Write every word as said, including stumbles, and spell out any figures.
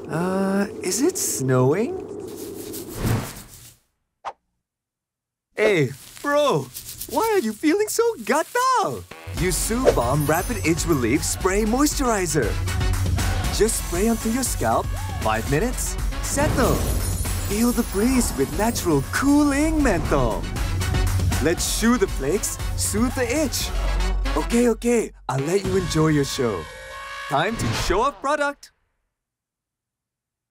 Uh, is it snowing? Hey, bro! Why are you feeling so gatal? Use Suu Balm Rapid Itch Relief Spray Moisturizer. Just spray onto your scalp, five minutes, settle. Feel the breeze with natural cooling menthol. Let's shoo the flakes, soothe the itch. Okay, okay, I'll let you enjoy your show. Time to show off product.